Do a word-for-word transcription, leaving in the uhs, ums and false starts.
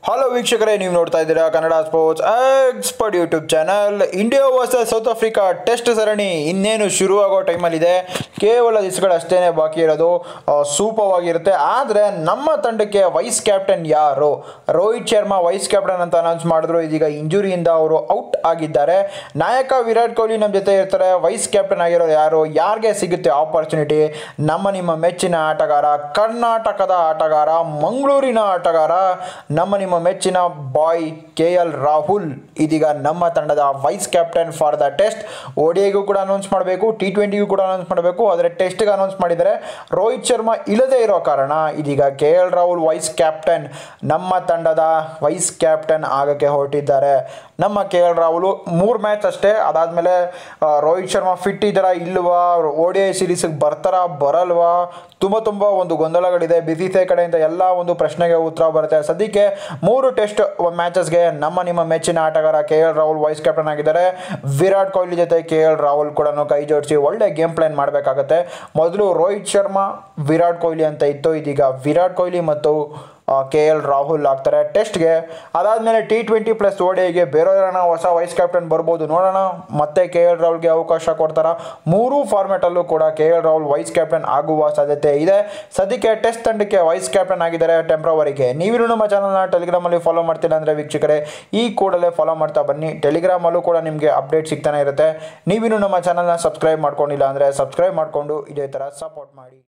Hello ವೀಕ್ಷಕರೇ, ನೀವು ನೋಡ್ತಾ ಇದ್ದೀರಾ Kannada sports expert YouTube channel. India versus South Africa test ಸರಣಿ ಇನ್ನೇನು ಶುರುವಾಗೋ ಟೈಮಲ್ಲಿದೆ. ಕೇವಲ ದಿವಸಗಳಷ್ಟೇ ಬಾಕಿ ಇರೋದು. ಸೂಪರ್ವಾಗಿರುತ್ತೆ. ಆದರೆ ನಮ್ಮ ತಂಡಕ್ಕೆ ವೈಸ್ ಕ್ಯಾಪ್ಟನ್ ಯಾರು? ರೋಹಿತ್ ಶರ್ಮಾ ವೈಸ್ ಕ್ಯಾಪ್ಟನ್ ಅಂತ ಅನೌನ್ಸ್ ಮಾಡಿದ್ರು. ಇದೀಗ ಇಂಜುರಿಯಿಂದ ಅವರು ಔಟ್ ಆಗಿದ್ದಾರೆ. ನಾಯಕ ವಿರಾಟ್ ಕೊಹ್ಲಿ ನಮ್ಮ ಜೊತೆ ಇರ್ತಾರೆ. ವೈಸ್ ಕ್ಯಾಪ್ಟನ್ ಆಗಿರೋರು ಯಾರು? ಯಾರಿಗೆ ಸಿಗುತ್ತೆ ಆಪರ್ಚುನಿಟಿ? ನಮ್ಮ ನಿಮ್ಮ ಮೆಚ್ಚಿನ ಆಟಗಾರ, ಕರ್ನಾಟಕದ ಆಟಗಾರ, ಮಂಗಳೂರಿನ ಆಟಗಾರ, ನಮ್ಮ ನಿಮ್ಮ ಮೆಚ್ಚಿನ ಬಾಯ್ ಕೆ ಎಲ್ ರಾಹುಲ್ ಇದೀಗ ನಮ್ಮ ತಂಡದ vice captain for the test. ಓಡಿಐಗೂ ಕೂಡ ಅನೌನ್ಸ್ ಮಾಡಬೇಕು, ಟಿ ಟ್ವೆಂಟಿಗೂ ಕೂಡ ಅನೌನ್ಸ್ ಮಾಡಬೇಕು. ಆದರೆ ಟೆಸ್ಟ್ಗೆ ಅನೌನ್ಸ್ ಮಾಡಿದರೆ ರೋಹಿತ್ ಶರ್ಮಾ ಇಲ್ಲದೇ ಇರೋ ಕಾರಣ ಇದೀಗ K L Rahul vice captain, ನಮ್ಮ ತಂಡದ ವೈಸ್ ಕ್ಯಾಪ್ಟನ್ ಆಗಕ್ಕೆ ಹೊರಟಿದ್ದಾರೆ. ನಮ್ಮ ಕೆ ಎಲ್ ರಾಹುಲ್ ಮೂರು ಮ್ಯಾಚ್ ಅಷ್ಟೇ. ಅದಾದಮೇಲೆ ರೋಹಿತ್ ಶರ್ಮಾ ಫಿಟ್ ಇದ್ದಾರಾ ಇಲ್ವಾ, ಓ ಡಿ ಐ ಸೀರೀಸಿಗೆ ಬರ್ತಾರಾ ಬರಲ್ವಾ, ತುಂಬ ತುಂಬ ಒಂದು ಗೊಂದಲಗಳಿದೆ. ಬಿ ಸಿ ಸಿ ಐ ಕಡೆಯಿಂದ ಎಲ್ಲ ಒಂದು ಪ್ರಶ್ನೆಗೆ ಉತ್ತರ ಬರುತ್ತೆ. ಸದ್ಯಕ್ಕೆ ಮೂರು ಟೆಸ್ಟ್ ಮ್ಯಾಚಸ್ಗೆ ನಮ್ಮ ನಿಮ್ಮ ಮೆಚ್ಚಿನ ಆಟಗಾರ K L Rahul vice captain ಆಗಿದ್ದಾರೆ. ವಿರಾಟ್ ಕೊಹ್ಲಿ ಜೊತೆ ಕೆ ಎಲ್ ರಾಹುಲ್ ಕೂಡ ಕೈ ಜೋಡಿಸಿ ಒಳ್ಳೆ ಗೇಮ್ ಪ್ಲಾನ್ ಮಾಡಬೇಕಾಗತ್ತೆ. ಮೊದಲು ರೋಹಿತ್ ಶರ್ಮಾ, ವಿರಾಟ್ ಕೊಹ್ಲಿ ಅಂತ ಇತ್ತು. ಇದೀಗ ವಿರಾಟ್ ಕೊಹ್ಲಿ ಮತ್ತು ಕೆ ಎಲ್ ರಾಹುಲ್ ಆಗ್ತಾರೆ ಟೆಸ್ಟ್ಗೆ. ಅದಾದಮೇಲೆ ಟಿ ಟ್ವೆಂಟಿ ಪ್ಲಸ್ ಓಡಿಐಗೆ ಬೇರೆಯವರನ್ನ ಹೊಸ ವೈಸ್ ಕ್ಯಾಪ್ಟನ್ ಬರ್ಬೋದು, ನೋಡೋಣ. ಮತ್ತೆ ಕೆ ಎಲ್ ರಾಹುಲ್ಗೆ ಅವಕಾಶ ಕೊಡ್ತಾರ. ಮೂರೂ ಫಾರ್ಮ್ಯಾಟಲ್ಲೂ ಕೂಡ K L Rahul vice captain ಆಗುವ ಸಾಧ್ಯತೆ ಇದೆ. ಸದ್ಯಕ್ಕೆ ಟೆಸ್ಟ್ ತಂಡಕ್ಕೆ ವೈಸ್ ಕ್ಯಾಪ್ಟನ್ ಆಗಿದ್ದಾರೆ ಟೆಂಪ್ರವರಿಗೆ. ನೀವಿನ್ನು ನಮ್ಮ ಚಾನಲ್ನ ಟೆಲಿಗ್ರಾಮಲ್ಲಿ ಫಾಲೋ ಮಾಡ್ತಿಲ್ಲ ಅಂದರೆ ವೀಕ್ಷಕರೇ ಈ ಕೂಡಲೇ ಫಾಲೋ ಮಾಡ್ತಾ ಬನ್ನಿ. ಟೆಲಿಗ್ರಾಮಲ್ಲೂ ಕೂಡ ನಿಮಗೆ ಅಪ್ಡೇಟ್ ಸಿಗ್ತಾನೆ ಇರುತ್ತೆ. ನೀವಿನ್ನು ನಮ್ಮ ಚಾನಲ್ನ ಸಬ್ಸ್ಕ್ರೈಬ್ ಮಾಡ್ಕೊಂಡಿಲ್ಲ ಅಂದರೆ ಸಬ್ಸ್ಕ್ರೈಬ್ ಮಾಡಿಕೊಂಡು ಇದೇ ಥರ ಸಪೋರ್ಟ್ ಮಾಡಿ.